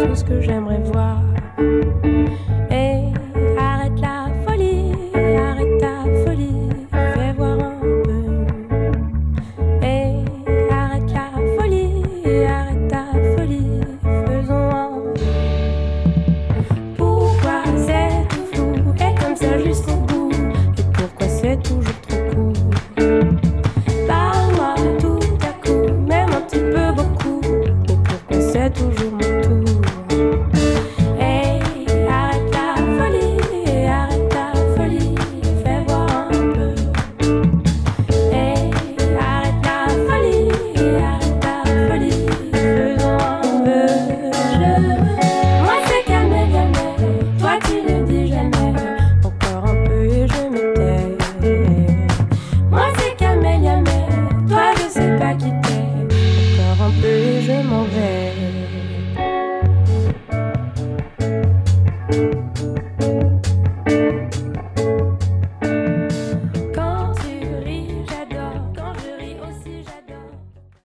tout ce que j'aimerais voir. Et arrête la folie, arrête ta folie, fais voir un peu. Et arrête la folie, arrête ta folie, faisons un peu. Pourquoi c'est tout flou et comme ça jusqu'au bout? Et pourquoi c'est toujours trop court? Parle-moi tout à coup, même un petit peu beaucoup. Mais pourquoi c'est toujours